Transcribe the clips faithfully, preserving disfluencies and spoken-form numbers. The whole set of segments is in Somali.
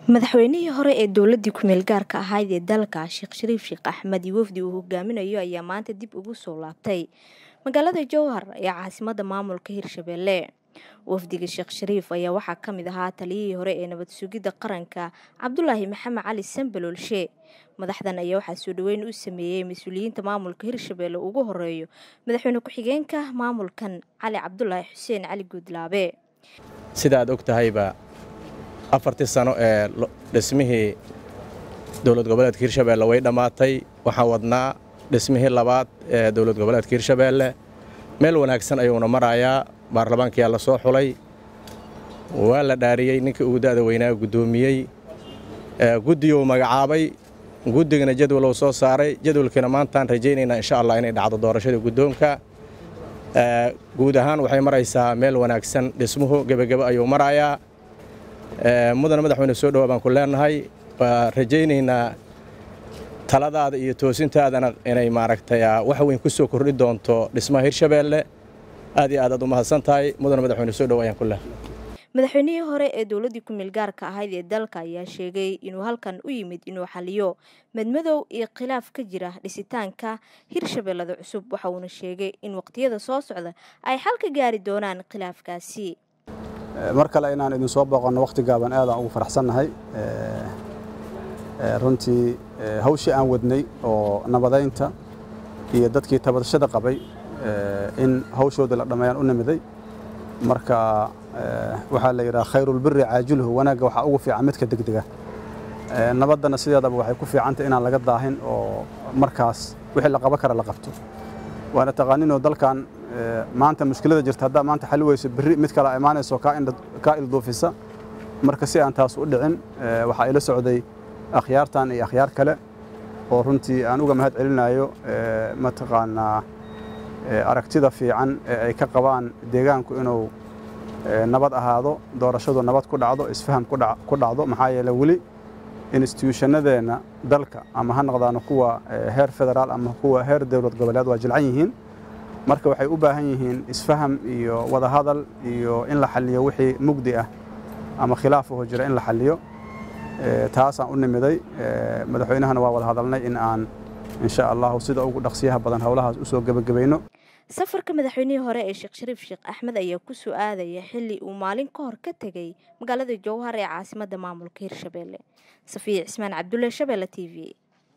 madaxweynihii hore ee dowladii ku meel gaarka ahayd ee dalka Sheekh Shariif Sheekh Axmed iyo wafdi uu hogaaminayo ayaa maanta dib ugu soo laabtay magaalada Jowhar ee caasimadda maamulka Hirshabelle. Wafdiga Sheekh Shariif ayaa waxaa ka mid ahaa taliyihii hore ee nabad sugidda qaranka Cabdullaahi Maxamed Cali Sanbalolshe. Madaxdan ayaa waxaa soo dhaweyn u sameeyay mas'uuliyiinta maamulka Hirshabelle ugu horeeyo madaxweyne ku-xigeenka maamulkan Cali Cabdullaahi Xuseen Cali Guudlaabe. sida aad ogtahayba afartii sano ee dhismihii dowlad goboleedka Hirshabelle way dhamaatay. waxaan wadnaa dhismihii labaad ee dowlad goboleedka Hirshabelle. meel wanaagsan ayuuna marayaa. baarlamaanka la soo xulay waa la dhaariyay ninkii ugu daada weynaa gudoomiyay guddiyo magacaabay guddigana jadwal uu soo saaray jadwalkina maantaan rajaynaynaa insha Allah inay dhacdo doorashada gudoonka. guud ahaan waxay maraysaa meel wanaagsan dhismuhu gabagaba ayuu marayaa. mudana madaxweyne soo dhawaad baan ku leenahay rajaynaynaa taladaada iyo toosintaadana inay maaragtay wax weyn ku soo kordhi doonto dhismaha Hirshabelle. aad iyo aad aad u mahadsantahay mudana madaxweyne soo dhawaayaan ku leenahay. madaxweynihii hore ee dowladii ku meel gaarka ahayd ee dalka ayaa sheegay inuu halkan u yimid inuu xaliyo madmadow iyo khilaaf ka jira dhisitaanka Hirshabelle cusub. waxa uu sheegay in waqtiyada soo socda ay xal ka gaari doonaan khilaafkaasi. mar kale inaan idin soo booqano waqti gaaban aad aan ugu faraxsanahay. runtii hawshii aan wadnay oo nabadeynta iyo dadkii tabadashada qabay in hawshooda la dhameeyaan u nimiday. marka waxa la yiraahdaa khayrul birri aajiluhu wanaaga waxa ugu fiican midka degdega. nabadana sideedaba waxay ku fiicantay inaan laga daahin oo markaas wixii la qaban kara la qabto. waana taqaaninoo dalkan maanta mushkilada jirta hadda maanta xal weyso birri mid kala imaanayso ka in ka il doofisa. marka si aan taas u dhicin waxa ila socday akhyaartan iyo akhyaar kale oo runtii aan uga mahad celinayo ma taqaanaa aragtida fiican ee ay ka qabaan deegaanku inuu nabad ahaado doorashadu nabad ku dhacdo isfaham ku dhacdo maxaa yeelay wali institutionadeena dalka ama ha noqdaan kuwa heer federaal ama kuwa heer dawlad goboleed waa jilcan yihiin. marka waxay u baahan yihiin isfaham iyo wada hadal iyo in la xalliyo wixii mugdi ah ama khilaaf oo jira in la xalliyo. taas aan u nimiday madaxweynahana waa wada hadalnay in aan insha Allah sida ugu dhaqsiyaha badan hawlahaas u soo gabagabayno. safarka madaxweynihii hore ee Sheekh Shariif Sheekh Axmed ayaa ku soo aadaya xilli uu maalin ka hor ka tagay magaalada Jowhar ee caasimadda maamulka Hirshabelle. Safiya Ismaan Cabdulle, Shabelle T V.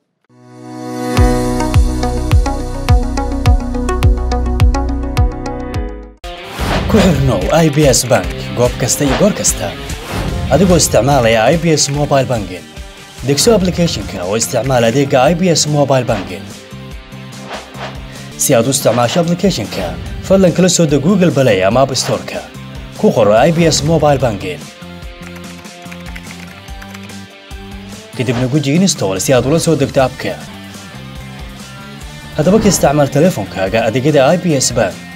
ku xirnow I B S Bank goob kasta iyo goor kasta adigoo isticmaalaya I B S Mobile Banking. degso application-ka oo isticmaal adeega I B S Mobile Banking. si aad u isticmaasho application-ka fadlan kala soo deg Google Play ama App Store-ka ku qoro I B S Mobile Banking. kadibna guji install si aad ula soo degto app-ka. haddaba ka isticmaal teleefankaaga adeegyada I B S Bank.